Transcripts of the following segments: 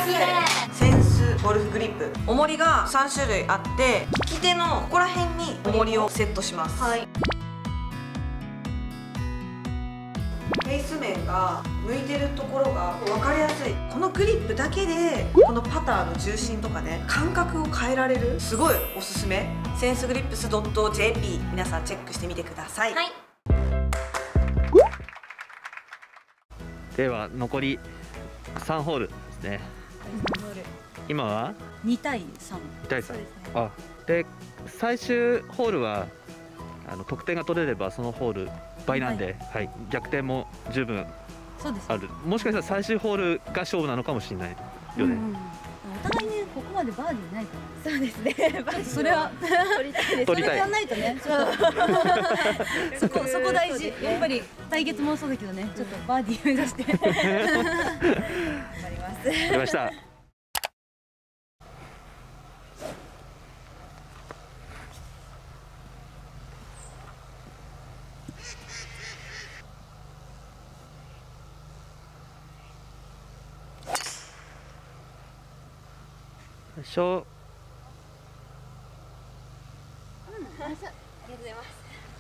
センスゴルフグリップ、重りが3種類あって、利き手のここら辺に重りをセットします。はい。フェイス面が向いてるところが分かりやすい。このグリップだけでこのパターの重心とかね、感覚を変えられる、すごいおすすめ。センスグリップス .jp、 皆さんチェックしてみてください。はい。 では残り3ホールですね。今は 2対3。 2対3。あ、で最終ホールは得点が取れればそのホール倍なんで、はい、逆転も十分ある。もしかしたら最終ホールが勝負なのかもしれないよね。 お互いね、ここまでバーディーないから。そうですね。それは取りたいです。 取りたい。 やんないとね。そこ大事。やっぱり対決もそうだけどね、ちょっとバーディー目指して頑張ります。 わかりました。よいしょ。 ありがとうございます。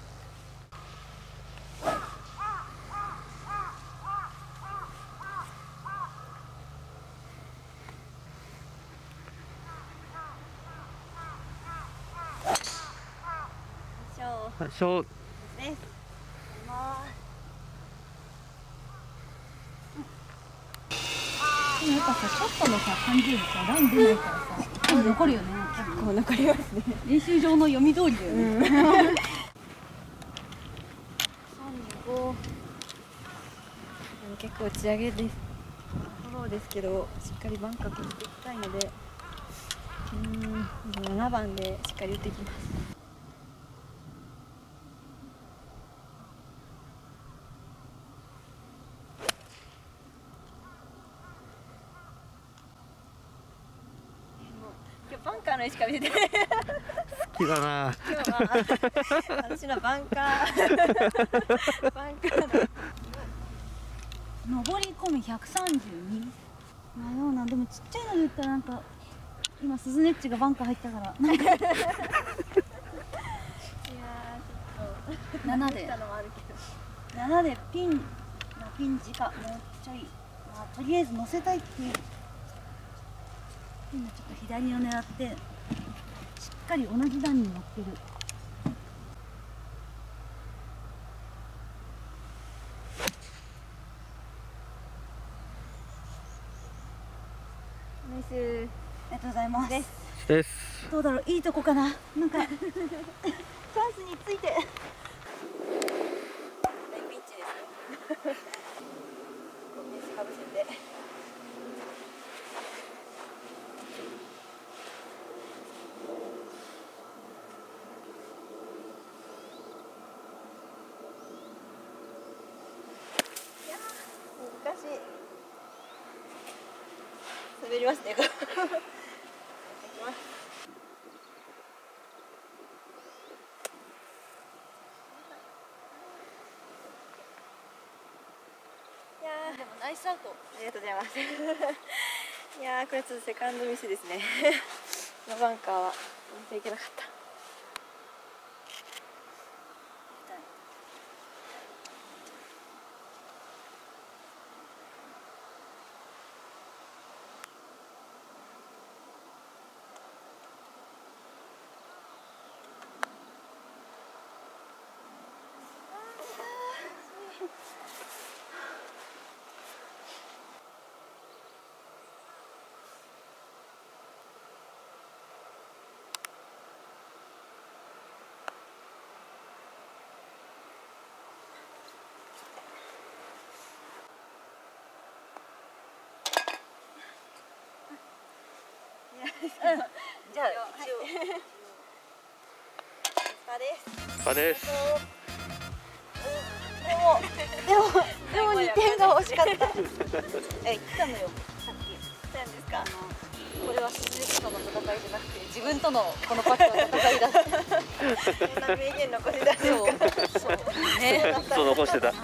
よいしょ。 でもやっぱさ、ショットのさ、感じよりさ、ラン出ないからさ、残るよね。結構残りますね。練習場の読み通りだよね。35。結構打ち上げです。フォローですけど、しっかりバンカー決めていきたいので、7番でしっかり打っていきます。バンカーの絵しか見てない。 好きだな。 今日は私のバンカー。バンカーだ。上り込み132。迷うな。でもちっちゃいので言ったらなんか今スズネッチがバンカー入ったからなんか。いやーちょっと7で。7でピン時かもうちょい。まあとりあえず乗せたいっていう。今ちょっと左を狙ってしっかり同じ段に乗ってる。ナイス。ありがとうございます。 です。 どうだろう、いいとこかな。なんかチャンスについて。大ピンチですよ。コンビニかぶせて。難しい。滑りますね。いやーでもナイスアウト。ありがとうございます。いやーこれちょっとセカンドミスですね。のバンカーは見ていけなかった。じゃあ一応スパです。でも2点が惜しかった。来たのよさっき。 なんですか？これは鈴木との戦いじゃなくて自分とのこのパットの戦いだって。 そんな名言残してたんですか？ そうね。 そう残してた。 こ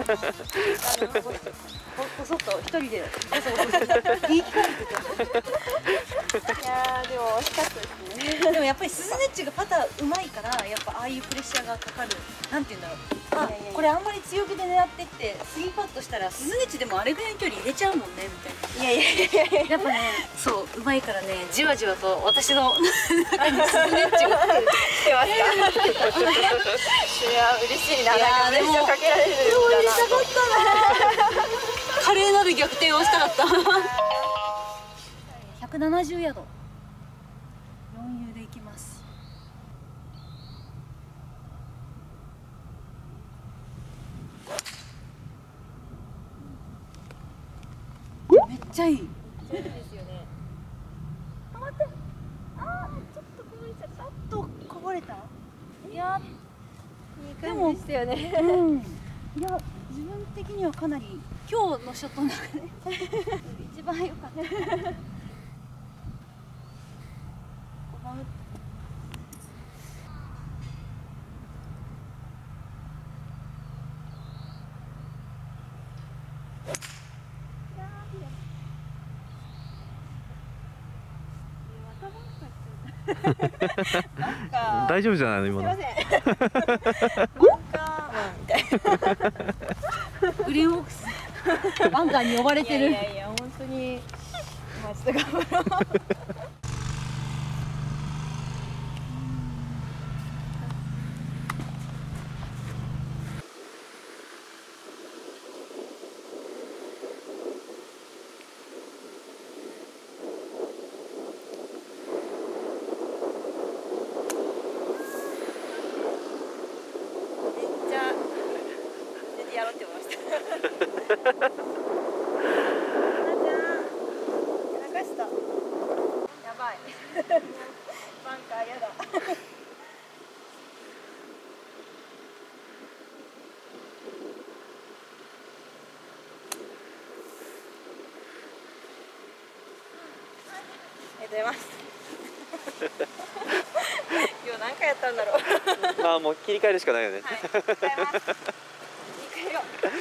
そっと一人でこそこそ言い聞かせてた。 いやーでも惜しかったですね。 でもやっぱり鈴ネッチがパター上手いからやっぱああいうプレッシャーがかかる。なんて言うんだろう。あ、これあんまり強気で狙ってって3パットしたら鈴ネッチでもあれぐらいの距離入れちゃうもんねみたいな。 いやいやいややっぱね、そう上手いからね、じわじわと私の中に鈴ネッチが来てる。 来てますか？いや嬉しいな。なんかプレッシャーかけられるんだな。 華麗なる逆転をしたかった。170ヤード。4Uで行きます。めっちゃいい。 そうですよね。 止まって。あー、ちょっとこぼれちゃった。ちょっとこぼれた。いやいい感じでしたよね。 うん。いや、自分的にはかなり今日のショットの中で一番良かった。5番。 大丈夫じゃないの今の。 すいません。ボンカーみたいな。 グリーンボックスバンカーに呼ばれてる。 いやいや本当に。まあちょっと頑張ろう。やろうって思いました。花ちゃん、流した。やばい。バンカーやだ。ありがとうございます。今日何回やったんだろう。 まあもう切り替えるしかないよね。 はい、切り替えます。難しい。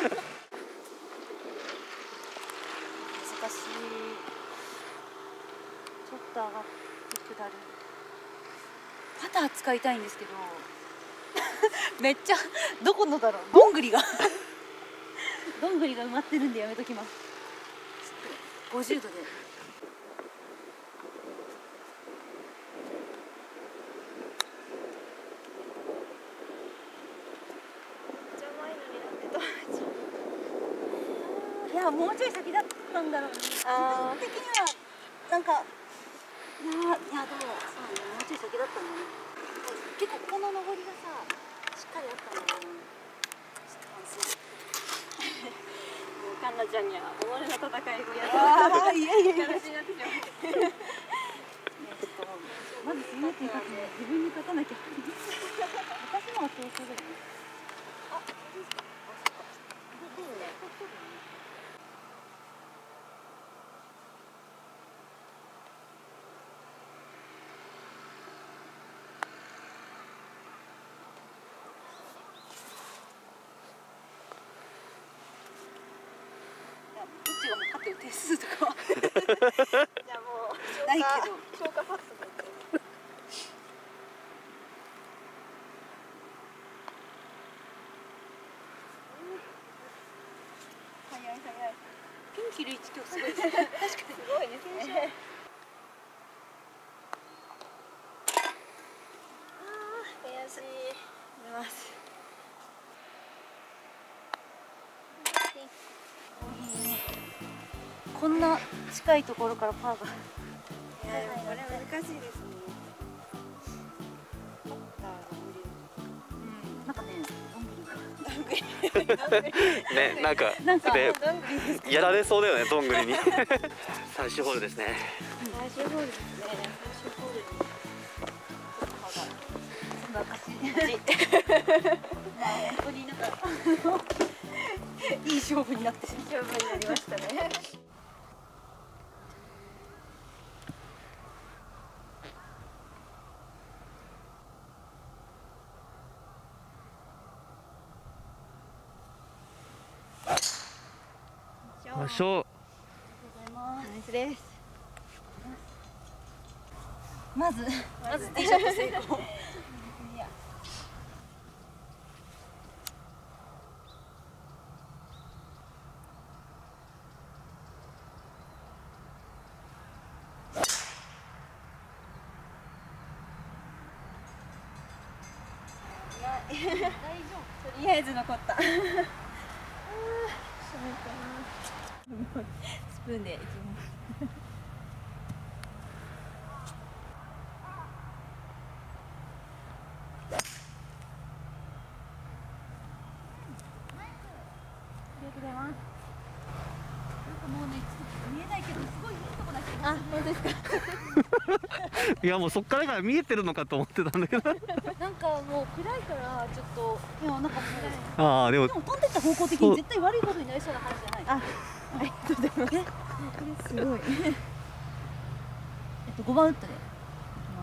ちょっと上がって下る。パター使いたいんですけどめっちゃどこのだろう、どんぐりがどんぐりが埋まってるんでやめときます。50度でいや、もうちょい先だったんだろうね。自分的にはなんかいやでもそうね、もうちょい先だったんだね。結構この上りがさしっかりあったんだよね。 もうカンナちゃんには己の戦いをやああ、いやいやいや。 形になってしまう。 まず自分っていうか自分に勝たなきゃ。私のはそうするよね。あ、そうですか。あ、そっか。どうね。どっちがもう勝ってる点数とかはじゃあもうないけど、 消化パッドで。早い早い。 ピン切る位置今日すごいですね。確かにすごいですね。悔しい。見ます。 こんな近いところからパーが。 いやでもこれ難しいですね。パッターが無理。 なんかね、 ね、なんかでやられそうだよね、どんぐりに。最終ホールですね。 最終ホールですね。最終ホールに。 今勝ち。本当になんかいい勝負になってしまう。 勝負になりましたね。 ましょう。 ナイスです。まずティーショット成功。大丈夫。とりあえず残った。スプーンでいきます。もうね、見えないけど、すごいいいとこだけど。あ、本当ですか。 いやもうそっから見えてるのかと思ってたんだけど。 なんかもう暗いからちょっと、いやなんかああでも飛んでった方向的に絶対悪いことになりそうな感じじゃない。あ、ありがとうございます。これすごい。5番ウッドでいきます。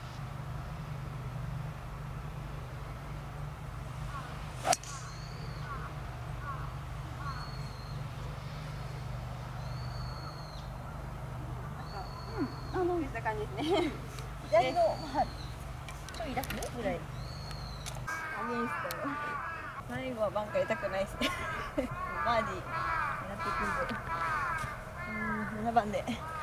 こんな感じですね。左の、まあ、ちょいラフぐらい。アゲインスト。最後はバンカー入れたくないですね。バーディー狙っていくんで。7番で。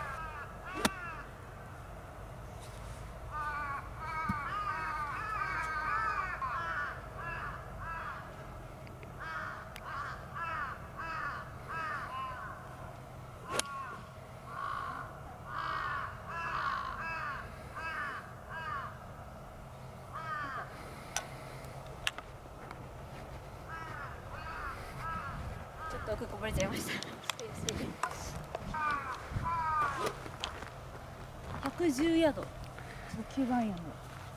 ちょっと奥こぼれちゃいました。110ヤード。9番ヤード。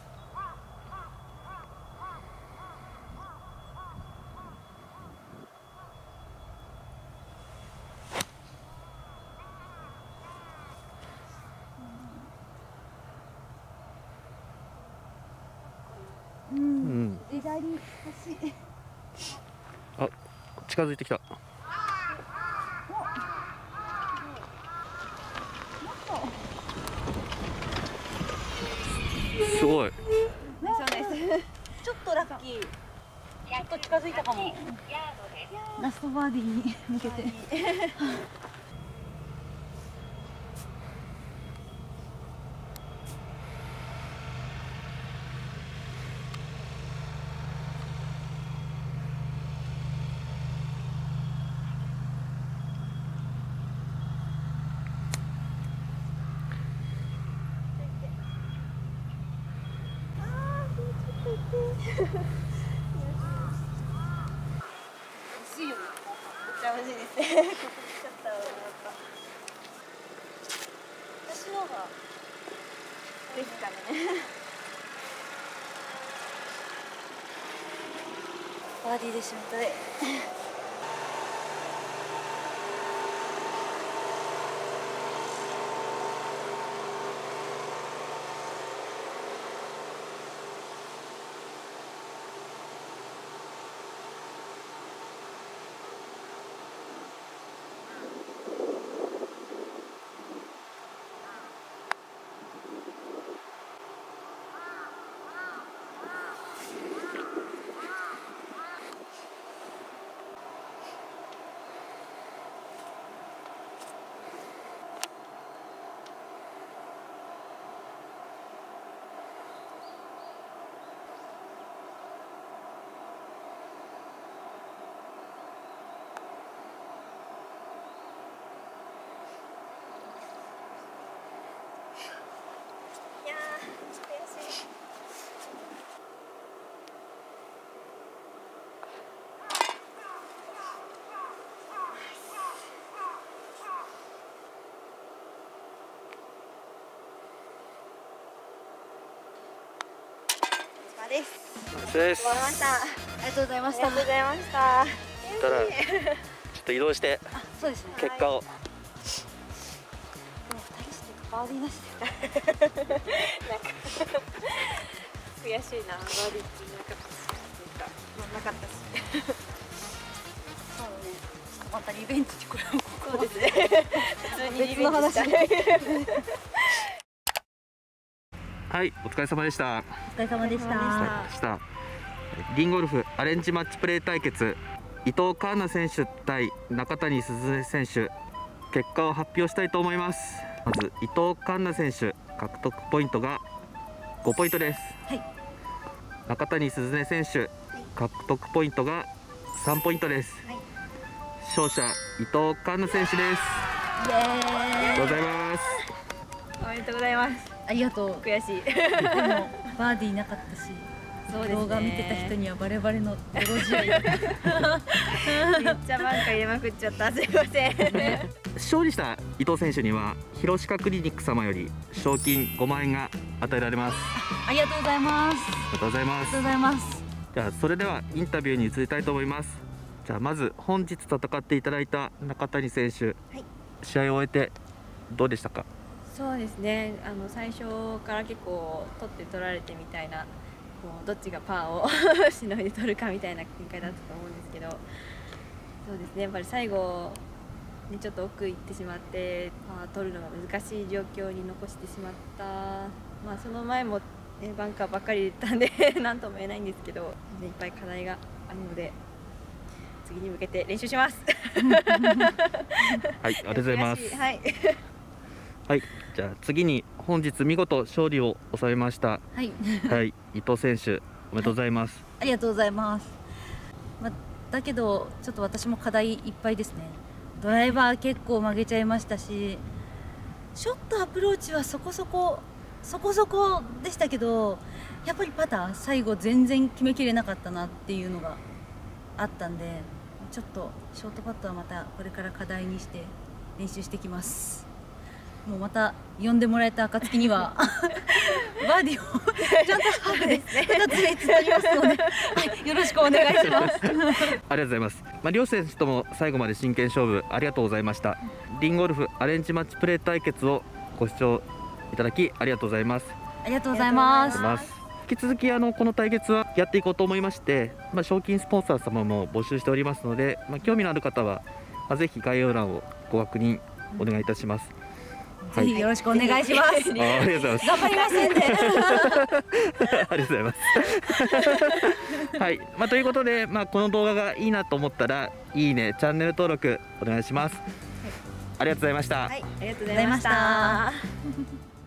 左端。 あ、近づいてきた。すごい。 ちょっとラッキー。ちょっと近づいたかも。ラストバーディーに向けて。惜しいよ。めっちゃ惜しいですね。ここ来ちゃったらよかった。私のがですかね。バーディーでしまったね。です。 です。 終わりました。ありがとうございました。ありがとうございました。 たらちょっと移動して、 そうですね。 結果を。 2人してバーディーなしで。なんか悔しいな、バーディーってなかったし。なかったし。そうね。 またリベンジこれもそうですね。普通にリベンジしたい。 はい、お疲れ様でした。 お疲れ様でした。 リンゴルフアレンジマッチプレー対決、伊藤環奈選手対中谷鈴音選手、結果を発表したいと思います。まず伊藤環奈選手、獲得ポイントが5ポイントです。 はい、 中谷鈴音選手、獲得ポイントが3ポイントです。 はい、 勝者伊藤環奈選手です。 イエーイ。 ありがとうございます。 おめでとうございます。 ありがとう。 悔しい。 でもバーディーなかったし、 そうですね、 動画見てた人にはバレバレの泥仕合。 めっちゃバンカー入れまくっちゃった。すいません。 勝利した伊藤選手には広鹿クリニック様より賞金5万円が与えられます。 ありがとうございます。 ありがとうございます。 ありがとうございます。 じゃあそれではインタビューに移りたいと思います。じゃあまず本日戦っていただいた中谷選手、 はい、 試合を終えてどうでしたか？ そうですね、最初から結構取って取られてみたいな、こうどっちがパーをしのいで取るかみたいな展開だったと思うんですけど、そうですね、やっぱり最後にちょっと奥行ってしまってパー取るのが難しい状況に残してしまった、まあ、その前も、ね、バンカーばっかりだったんで何とも言えないんですけど、いっぱい課題があるので次に向けて練習します。 はい、ありがとうございます。 はいはい、じゃあ次に本日見事勝利を収めました。 はい。 はい、伊藤選手おめでとうございます。 ありがとうございます。だけどちょっと私も課題いっぱいですね。ドライバー結構曲げちゃいましたし、ショットアプローチはそこそこでしたけど、やっぱりパター最後全然決めきれなかったなっていうのがあったんで、ちょっとショートパットはまたこれから課題にして練習してきます。もうまた呼んでもらえた暁にはバーディーをちゃんとハーフで2つ3つ取りますので、はい、よろしくお願いします。 ありがとうございます。両選手とも最後まで真剣勝負ありがとうございました。リンゴルフアレンジマッチプレー対決をご視聴いただきありがとうございます。 ありがとうございます。 引き続きこの対決はやっていこうと思いまして、賞金スポンサー様も募集しておりますので、興味のある方は、ぜひ概要欄をご確認お願いいたします。 ぜひよろしくお願いします。 ありがとうございます。 頑張りませんね。 ありがとうございます。はい、ということで、この動画がいいなと思ったら、いいね、チャンネル登録お願いします。ありがとうございました。 はい、ありがとうございました。